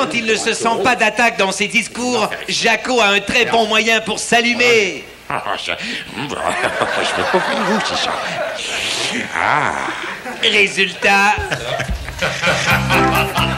quand il ne se sent pas d'attaque dans ses discours, Jaco a un très bon moyen pour s'allumer. Je me coupe une vous, c'est ça. Résultat...